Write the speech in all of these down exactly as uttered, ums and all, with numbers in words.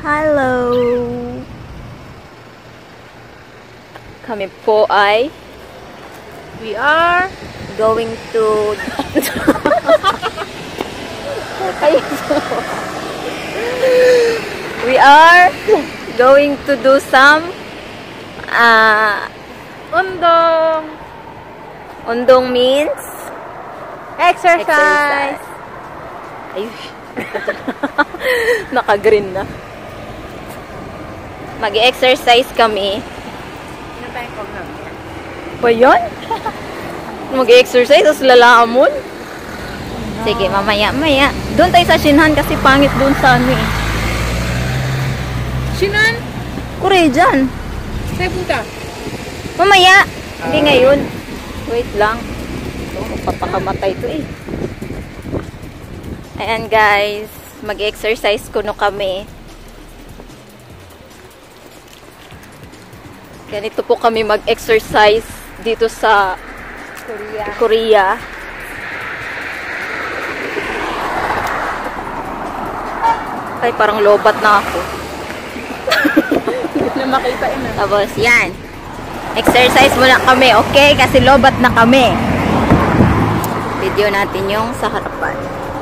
Hello! Kami po ay We are going to We are going to do some uh, undong. Undong means Exercise. exercise. Ayun. Naka-green na. Mag-exercise kami. Ba yan? Mag-exercise, tapos lalaamon? Sige, mamaya, maya. Doon tayo sa Shinhan kasi pangit doon sa ano eh. Shinhan? Kure dyan. Saan punta? Mamaya. Hindi ngayon. Wait lang. Ito, magpapakamatay to eh. Ayan guys. Mag-exercise kuno kami. Ganito po kami mag-exercise dito sa Korea. Korea. Ay, parang lobat na ako. Hindi na makita yun ah. Tapos, yan. Exercise muna kami, okay? Kasi lobat na kami. Video natin yung sa harapan.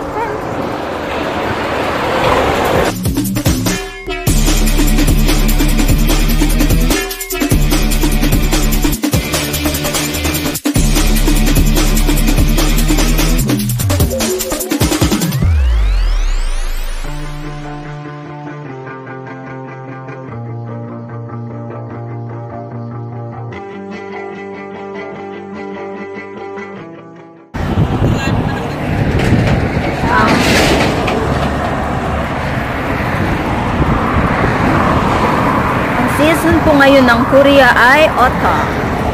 Season po ngayon ng Korea ay autumn.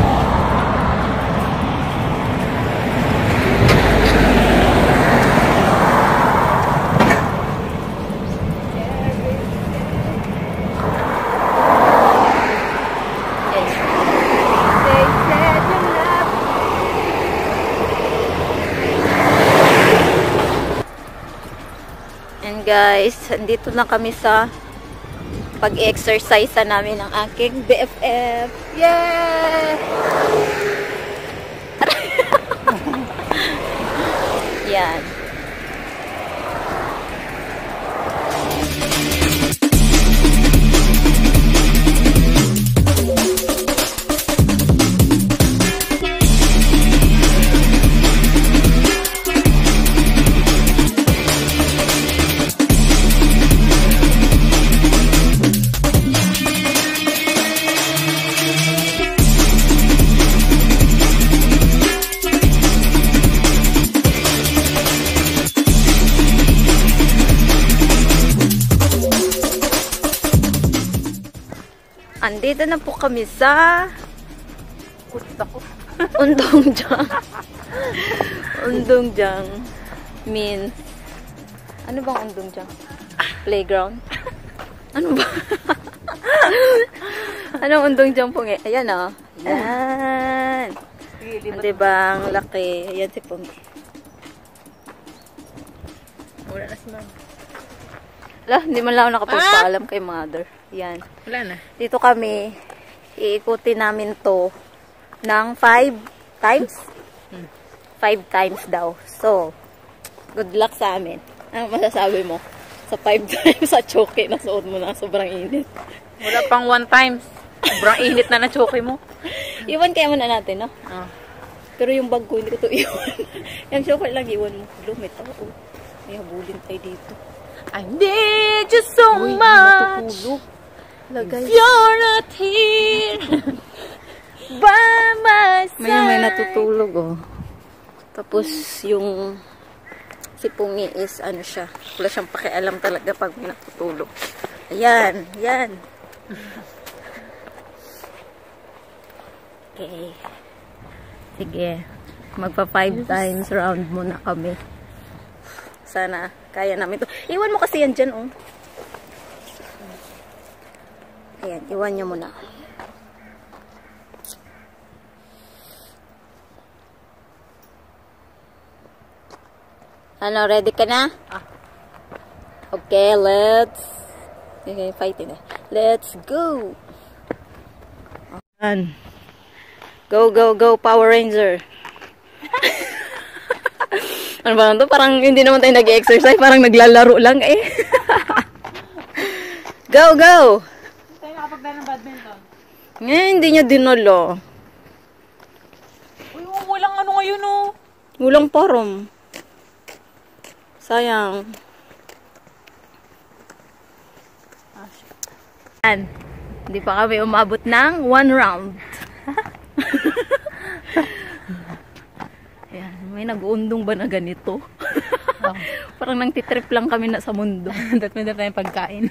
And guys, andito na kami sa pag-exercise namin ng aking B F F. Yeah! Yan. Andito na po kami sa Undongjang. Undongjang means ano bang Undongjang? Playground? Ano ba? Anong Undongjang po nga? Ayan o. Oh. Ayan. Diba ang laki? Ayan si Pungi. Wala na si ma'am. Ala, hindi man lang ako nakapagpaalam kay mother. Yan. Wala na. Dito kami, iikutin namin to ng five times? Hmm. Five times daw. So, good luck sa amin. Ano masasabi mo? Sa five times sa choke na suot mo na sobrang init. Wala pang one times. Sobrang init na na choke mo. Iwan kaya muna natin, no? Oh. Pero yung bag ko, hindi ko to iwan. Yung choke lang iwan mo. Lumit ako. May habulin tayo dito. I need you so Uy, much. Lagay. You're not here by my side. May may natutulog, oh. Tapos, yung si Pungi is, ano siya, wala siyang pakialam talaga pag may natutulog. Ayan, ayan. Okay. Sige. Magpa five times round muna kami. Sana, kaya namin to. Iwan mo kasi yan dyan, oh. Ayan, iwan niyo muna. Ano, ready ka na? Ah. Okay, let's Okay, fighting eh. Let's go! Ayan. Go, go, go, Power Ranger! Ano ba ito? Parang hindi naman tayo nag-exercise. Parang naglalaro lang eh. Go, go! Hindi tayo nakapagdala ng badminton. Ngayon, hindi niya dinolo. Uy, walang ano ngayon oh. Walang forum. Sayang. Yan. Hindi pa kami umabot ng one round. Ayan. May nag-uundong ba na ganito? Oh. Parang nang titrip lang kami na sa mundo. Dat may tayong pagkain.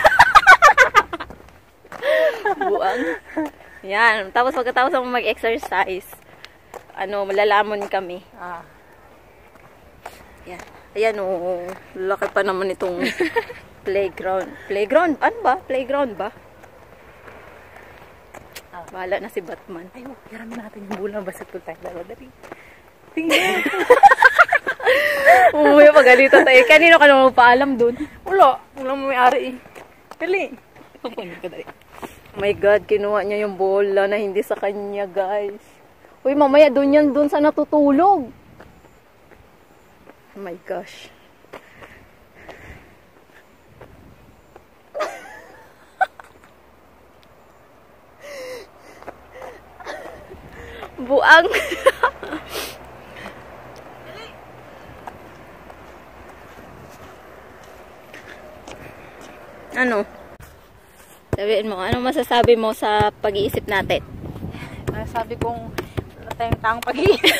Buang. Yan. Tapos pagkatapos ako mag-exercise, ano, malalamon kami. Ah. Yan. Ayan o. Oh, laki pa naman itong playground. Playground? Ano ba? Playground ba? Ah, bahala na si Batman. Ay, oh, hiramin natin yung bola. Basketball tayo. Dalawa, dali. Tingnan. Umuwi pa ganito tayo. Kanino ka naman magpaalam dun? Wala. Walang may-ari eh. Dali. Kukunin ko dali. Oh my God, kinuha niya yung bola na hindi sa kanya, guys. Uy, mamaya dun yan dun sa natutulog. Oh my gosh. Buang. Ano? Sabihin mo, ano masasabi mo sa pag-iisip natin? Sabi kong wala tayong taong pag-iisip.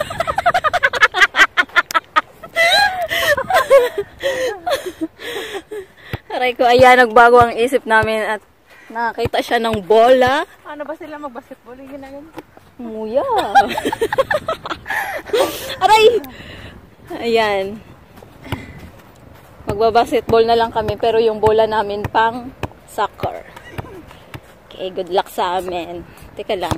Aray ko, ayan, nagbago ang isip namin at nakakita siya ng bola. Ano ba sila mag-basketball? Yung ginagano? Muya. Aray! Ayan. Magbabasketball na lang kami pero yung bola namin pang soccer. Okay, good luck sa amin. Teka lang.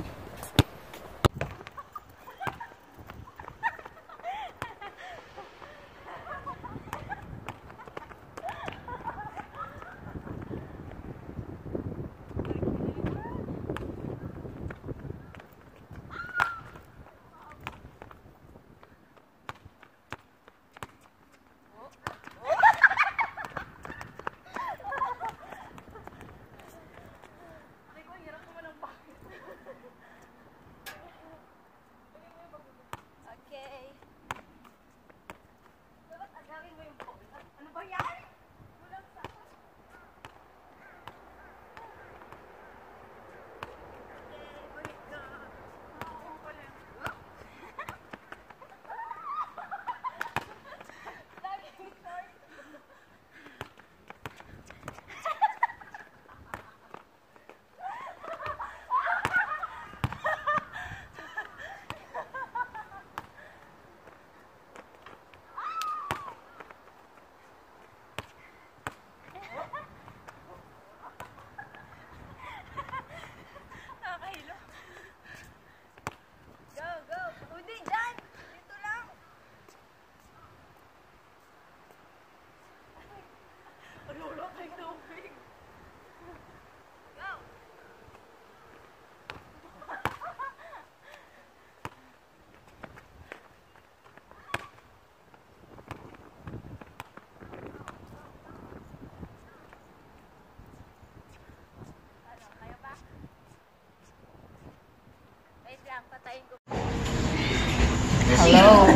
Hello.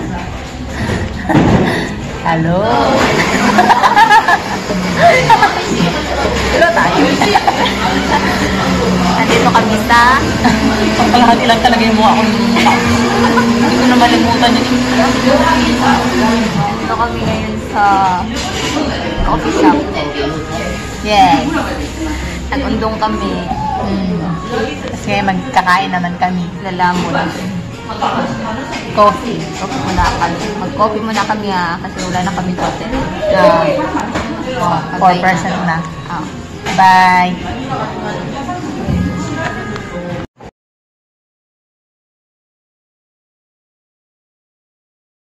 Hello. Hello tayo. Nandito kami sa Pagkalahati lang talaga yung mukha ko. Hindi ko na malimutan yun. Nandito kami ngayon sa coffee shop. Yes. Nag-undong kami. Hmm. Tapos ngayon magkakain naman kami. Lalamon. Coffee. Coffee muna kami. Mag-coffee muna kami ha. Kasi wala na kami hotel. Uh, four percent na. Ah. Bye.